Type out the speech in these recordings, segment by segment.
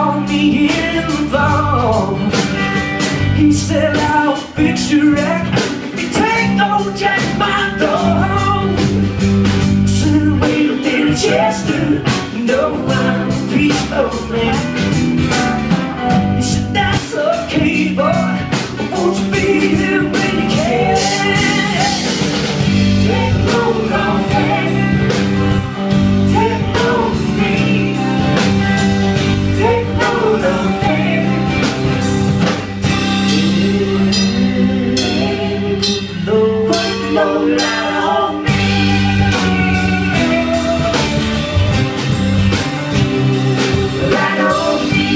called me in the fall. He said, I'll fix your wreck if you take old Jack my dog. I said, wait a minute, Chester, no, I'm a peaceful man. He said, that's okay, boy, won't you be here when you can? Take a load off that, take a load of me, take a load off that. Load out on me. Right on me.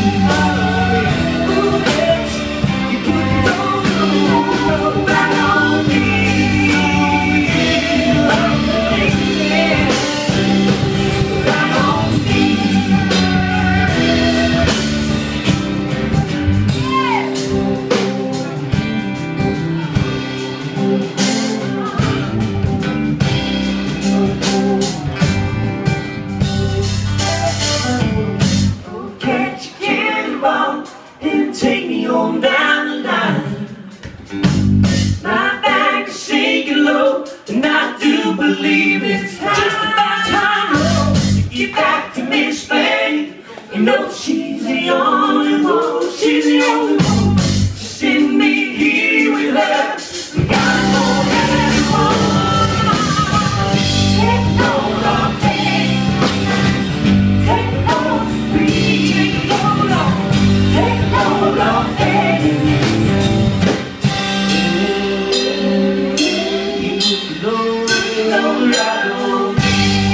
Ooh, yes. You put the load right on me. Right on me. Catch a cannonball and take me on down the line. My back is sinking low, and I do believe it's just about time to get back to Miss Spain. You know she's the only one, she's the only one. Just send me here with her. We got more than one. Take a load off me. Take a load free. Take a load off. Take a load off me. You put the load right on me.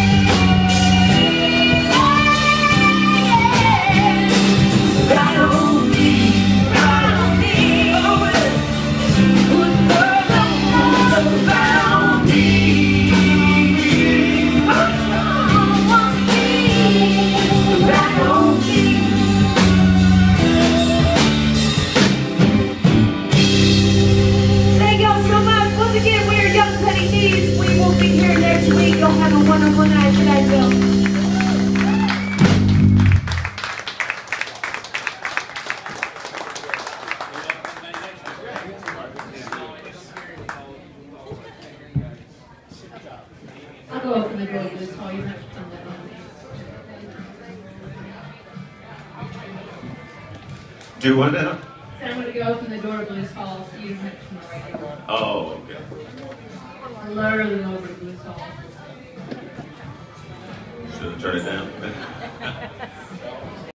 Right on me. Right on me. Oh, yeah. Put the load right on me. Right on me. Right on me. Thank y'all so much. Once again, we are Young Petty Thieves. We will be here next week. Y'all have a wonderful night. Good night, Bill. I'll go open the door to this hall. You have to come down on me. Do what now? So I'm going to go open the door to Blues Hall so you don't have to come right over. Oh, okay. Literally over to Blues Hall. Should I turn it down?